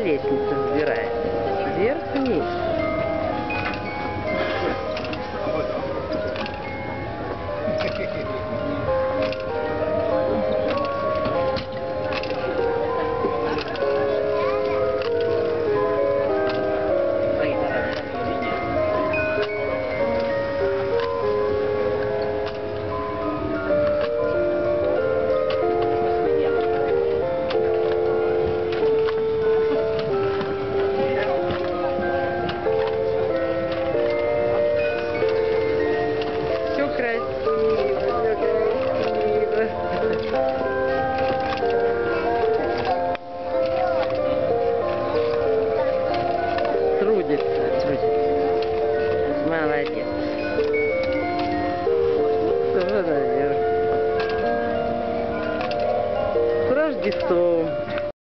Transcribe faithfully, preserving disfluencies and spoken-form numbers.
лестнице взбирается. Вверх-вниз. Все красиво, все красиво. Трудится, трудится. Молодец. Что наверх. С Рождеством.